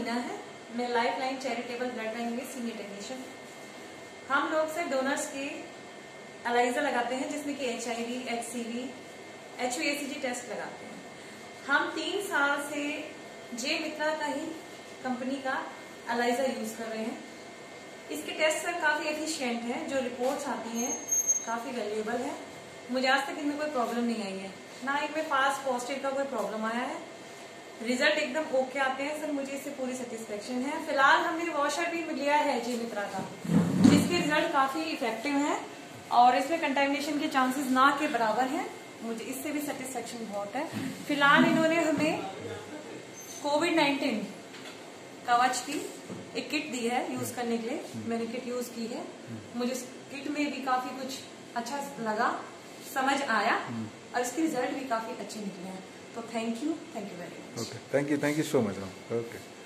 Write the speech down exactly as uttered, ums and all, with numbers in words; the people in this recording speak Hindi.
मीना है, मैं life line charitable blood bank में सीनियर टेक्नीशियन। हम लोग से डोनर्स के एलाइजा लगाते हैं जिसमें कि H I V, H C V, H V A C G test लगाते हैं। हम तीन साल से जे मित्रा का ही कंपनी का एलाइजा यूज कर रहे हैं। इसके टेस्ट सर काफी एफिशिएंट है, जो रिपोर्ट्स आती हैं काफी वैल्यूएबल है। मुझे आज तक इनमें कोई प्रॉब्लम नहीं आई है, ना इनमें फास्ट पॉजिटिव का कोई प्रॉब्लम आया है। रिजल्ट एकदम ओके आते हैं सर, मुझे इससे पूरी सेटिस्फेक्शन है। फिलहाल हमने वॉशर भी लिया है जे मित्रा का, जिसके रिजल्ट काफी इफेक्टिव हैं और इसमें कंटेमिनेशन के चांसेस ना के बराबर हैं। मुझे इससे भी सेटिस्फेक्शन बहुत है। फिलहाल इन्होंने हमें कोविड नाइन्टीन कवच की एक किट दी है यूज करने के लिए। मैंने किट यूज की है, मुझे इस किट में भी काफी कुछ अच्छा लगा, समझ आया और इसके रिजल्ट भी काफी अच्छे निकले हैं। तो thank you, thank you very much. Okay, thank you, thank you so much. Okay.